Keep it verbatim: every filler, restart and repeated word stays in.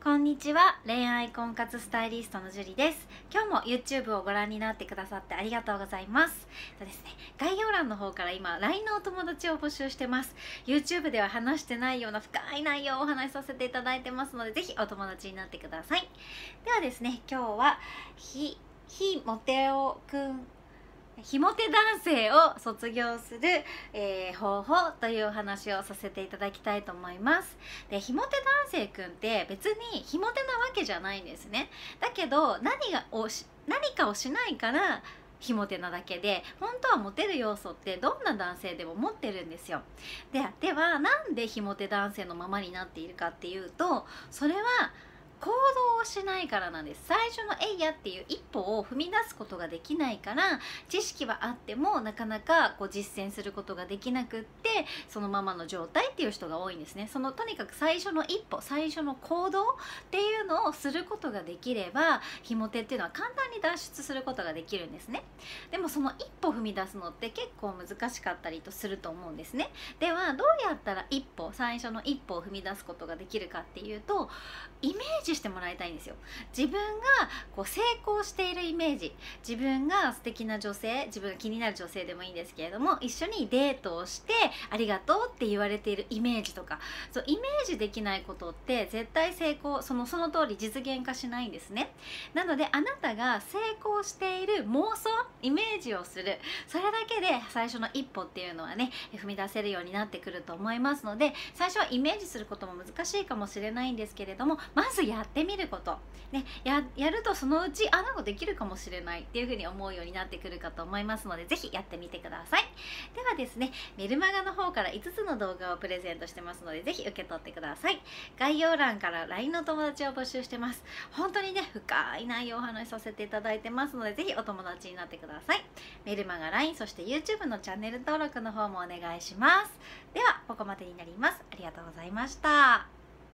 こんにちは。恋愛婚活スタイリストのジュリです。今日も YouTube をご覧になってくださってありがとうございます。そうですね、概要欄の方から今 ライン のお友達を募集してます。 YouTube では話してないような深い内容をお話しさせていただいてますので、ぜひお友達になってください。ではですね、今日はひひモテオくんひもて男性を卒業する、えー、方法というお話をさせていただきたいと思います。で、ひもて男性くんって別にひもてなわけじゃないんですね。だけど何がをし何かをしないからひもてなだけで、本当はモテる要素ってどんな男性でも持ってるんですよ。で、ではなんでひもて男性のままになっているかっていうと、それは行動をしないからなんです。最初のえいやっていう一歩を踏み出すことができないから、知識はあってもなかなかこう実践することができなくって、そのままの状態っていう人が多いんですね。そのとにかく最初の一歩、最初の行動っていうのをすることができれば、ひもてっていうのは簡単に脱出することができるんですね。でもその一歩踏み出すのって結構難しかったりとすると思うんですね。ではどうやったら一歩、最初の一歩を踏み出すことができるかっていうと、イメージしてもらいたいんですよ。自分がこう成功しているイメージ、自分が素敵な女性、自分が気になる女性でもいいんですけれども、一緒にデートをしてありがとうって言われているイメージとか、そうイメージできないことって絶対成功、そのその通り実現化しないんですね。なのであなたが成功している妄想、イメージをする、それだけで最初の一歩っていうのはね、踏み出せるようになってくると思いますので、最初はイメージすることも難しいかもしれないんですけれども、まずやってみること、ね、や, やるとそのうちあなんかできるかもしれないっていうふうに思うようになってくるかと思いますので、ぜひやってみてください。ではですね、メルマガの方からいつつの動画をプレゼントしてますので、ぜひ受け取ってください。概要欄から ライン の友達を募集してます。本当にね、深い内容をお話しさせていただいてますので、ぜひお友達になってください。メルマガ ライン、そして YouTube のチャンネル登録の方もお願いします。ではここまでになります。ありがとうございました。